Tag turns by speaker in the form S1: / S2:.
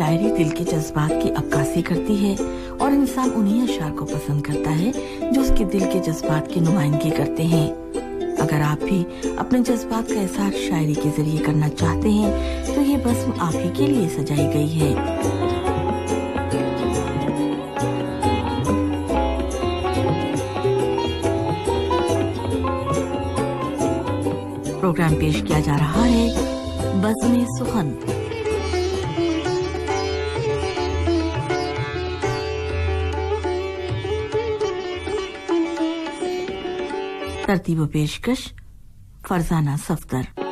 S1: शायरी दिल के जज्बात की अक्कासी करती है और इंसान उन्हीं अशआर को पसंद करता है जो उसके दिल के जज्बात की नुमाइंदगी करते हैं। अगर आप भी अपने जज्बात का इज़हार शायरी के जरिए करना चाहते हैं तो ये बज़्म आप ही के लिए सजाई गई है। प्रोग्राम पेश किया जा रहा है बज़्म सुखन। तरतीब पेशकश फरजाना सफदर।